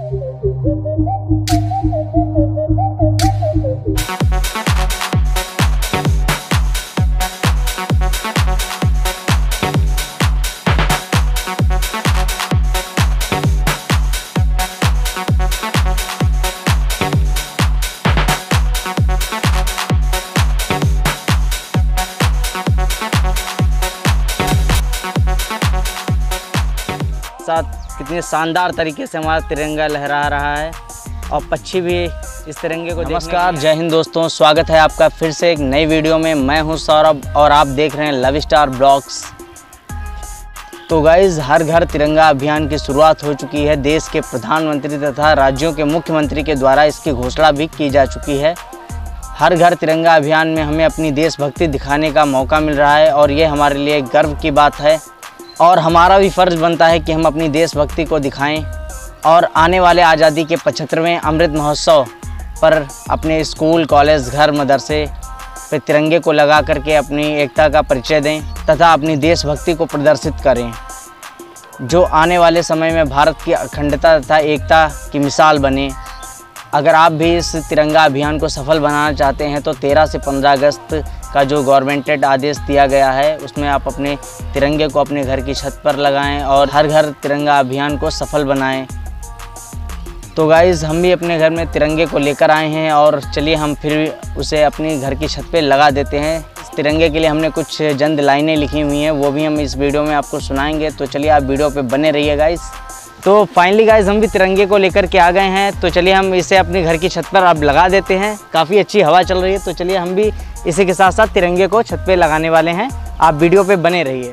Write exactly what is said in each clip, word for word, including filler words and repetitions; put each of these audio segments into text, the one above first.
साथ कितने शानदार तरीके से हमारा तिरंगा लहरा रहा है और पक्षी भी इस तिरंगे को। नमस्कार, जय हिंद दोस्तों, स्वागत है आपका फिर से एक नई वीडियो में। मैं हूं सौरभ और आप देख रहे हैं लव स्टार ब्लॉग्स। तो गाइज़, हर घर तिरंगा अभियान की शुरुआत हो चुकी है। देश के प्रधानमंत्री तथा राज्यों के मुख्यमंत्री के द्वारा इसकी घोषणा भी की जा चुकी है। हर घर तिरंगा अभियान में हमें अपनी देशभक्ति दिखाने का मौका मिल रहा है और ये हमारे लिए गर्व की बात है और हमारा भी फ़र्ज़ बनता है कि हम अपनी देशभक्ति को दिखाएं और आने वाले आज़ादी के पचहत्तरवें अमृत महोत्सव पर अपने स्कूल, कॉलेज, घर, मदरसे पे तिरंगे को लगा करके अपनी एकता का परिचय दें तथा अपनी देशभक्ति को प्रदर्शित करें, जो आने वाले समय में भारत की अखंडता तथा एकता की मिसाल बने। अगर आप भी इस तिरंगा अभियान को सफल बनाना चाहते हैं तो तेरह से पंद्रह अगस्त का जो गवर्नमेंटेड आदेश दिया गया है उसमें आप अपने तिरंगे को अपने घर की छत पर लगाएं और हर घर तिरंगा अभियान को सफल बनाएं। तो गाइज़, हम भी अपने घर में तिरंगे को लेकर आए हैं और चलिए हम फिर उसे अपनी घर की छत पे लगा देते हैं। इस तिरंगे के लिए हमने कुछ चंद लाइनें लिखी हुई हैं, वो भी हम इस वीडियो में आपको सुनाएंगे। तो चलिए आप वीडियो पे बने रहिए गाइज़। तो फाइनली गाइज़, हम भी तिरंगे को लेकर के आ गए हैं। तो चलिए हम इसे अपने घर की छत पर अब लगा देते हैं। काफ़ी अच्छी हवा चल रही है, तो चलिए हम भी इसी के साथ साथ तिरंगे को छत पे लगाने वाले हैं। आप वीडियो पे बने रहिए।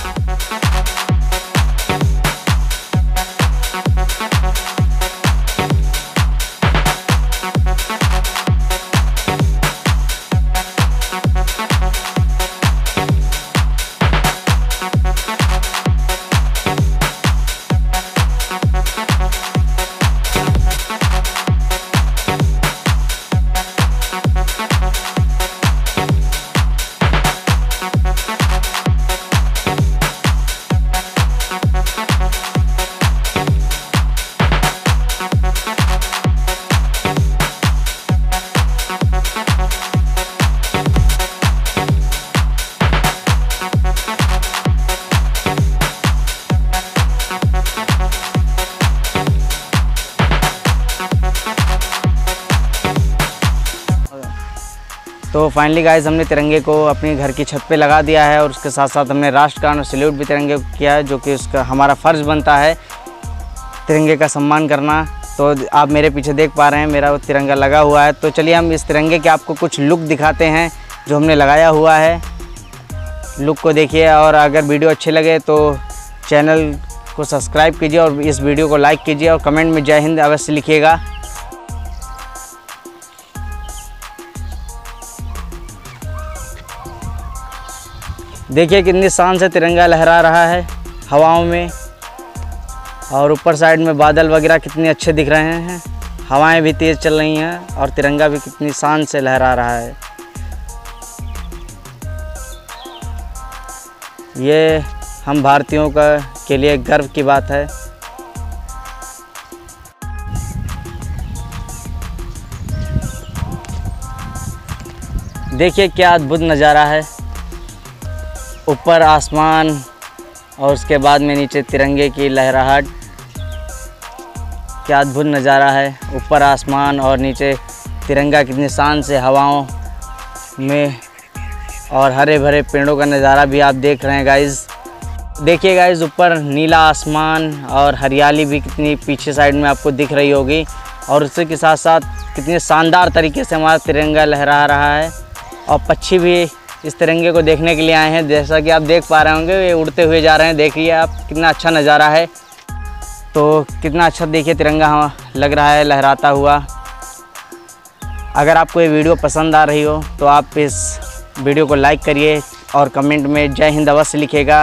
तो फाइनली गाइज़, हमने तिरंगे को अपने घर की छत पे लगा दिया है और उसके साथ साथ हमने राष्ट्रगान और सैल्यूट भी तिरंगे को किया है, जो कि उसका हमारा फ़र्ज़ बनता है तिरंगे का सम्मान करना। तो आप मेरे पीछे देख पा रहे हैं मेरा वो तिरंगा लगा हुआ है। तो चलिए हम इस तिरंगे के आपको कुछ लुक दिखाते हैं जो हमने लगाया हुआ है। लुक को देखिए और अगर वीडियो अच्छे लगे तो चैनल को सब्सक्राइब कीजिए और इस वीडियो को लाइक कीजिए और कमेंट में जय हिंद अवश्य लिखिएगा। देखिए कितनी शान से तिरंगा लहरा रहा है हवाओं में और ऊपर साइड में बादल वगैरह कितने अच्छे दिख रहे हैं। हवाएं भी तेज़ चल रही हैं और तिरंगा भी कितनी शान से लहरा रहा है। ये हम भारतीयों का के लिए गर्व की बात है। देखिए क्या अद्भुत नज़ारा है। ऊपर आसमान और उसके बाद में नीचे तिरंगे की लहराहट। क्या अद्भुत नज़ारा है। ऊपर आसमान और नीचे तिरंगा कितनी शान से हवाओं में और हरे भरे पेड़ों का नज़ारा भी आप देख रहे हैं गाइज़। देखिए गाइज़, ऊपर नीला आसमान और हरियाली भी कितनी पीछे साइड में आपको दिख रही होगी और उसी के साथ साथ कितने शानदार तरीके से हमारा तिरंगा लहरा रहा है और पक्षी भी इस तिरंगे को देखने के लिए आए हैं। जैसा कि आप देख पा रहे होंगे ये उड़ते हुए जा रहे हैं। देखिए आप कितना अच्छा नज़ारा है। तो कितना अच्छा देखिए तिरंगा लग रहा है लहराता हुआ। अगर आपको ये वीडियो पसंद आ रही हो तो आप इस वीडियो को लाइक करिए और कमेंट में जय हिंद अवश्य लिखिएगा।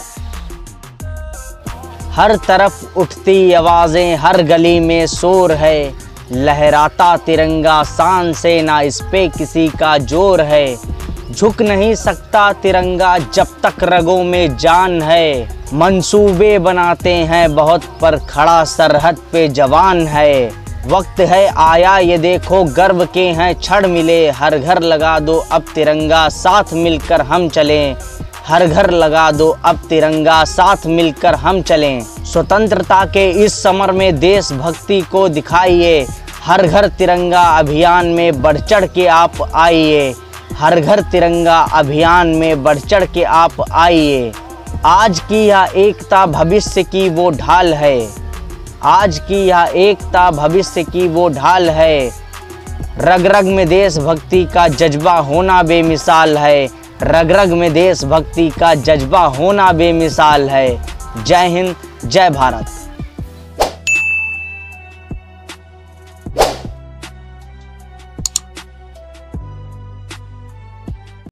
हर तरफ उठती आवाज़ें, हर गली में शोर है, लहराता तिरंगा शान से, ना इस पे किसी का जोर है। झुक नहीं सकता तिरंगा जब तक रगों में जान है। मंसूबे बनाते हैं बहुत पर खड़ा सरहद पे जवान है। वक्त है आया ये देखो गर्व के हैं क्षण मिले। हर घर लगा दो अब तिरंगा साथ मिलकर हम चलें। हर घर लगा दो अब तिरंगा साथ मिलकर हम चलें। स्वतंत्रता के इस समर में देशभक्ति को दिखाइए। हर घर तिरंगा अभियान में बढ़ चढ़ के आप आइए। हर घर तिरंगा अभियान में बढ़ चढ़ के आप आइए। आज की यह एकता भविष्य की वो ढाल है। आज की यह एकता भविष्य की वो ढाल है। रग रग में देशभक्ति का जज्बा होना बेमिसाल है। रग रग में देशभक्ति का जज्बा होना बेमिसाल है। जय हिंद, जय भारत।